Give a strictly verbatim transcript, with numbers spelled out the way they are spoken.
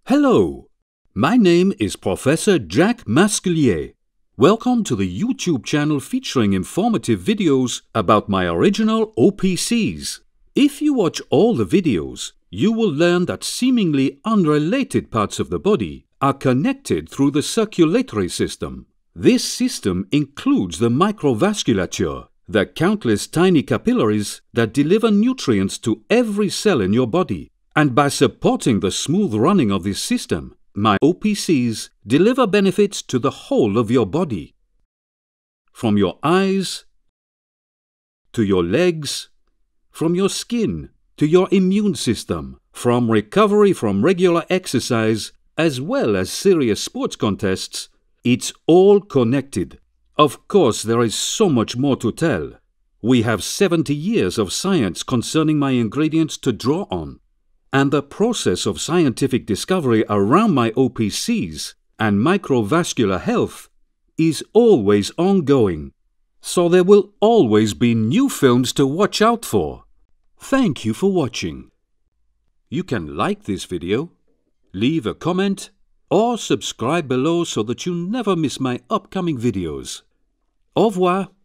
Hello, my name is Professor Jack Masquelier. Welcome to the YouTube channel featuring informative videos about my original O P Cs. If you watch all the videos, you will learn that seemingly unrelated parts of the body are connected through the circulatory system. This system includes the microvasculature, the countless tiny capillaries that deliver nutrients to every cell in your body. And by supporting the smooth running of this system, my O P Cs deliver benefits to the whole of your body. From your eyes to your legs, from your skin to your immune system, from recovery from regular exercise as well as serious sports contests, it's all connected. Of course, there is so much more to tell. We have seventy years of science concerning my ingredients to draw on. And the process of scientific discovery around my O P Cs and microvascular health is always ongoing. So there will always be new films to watch out for. Thank you for watching. You can like this video, leave a comment, or subscribe below so that you never miss my upcoming videos. Au revoir.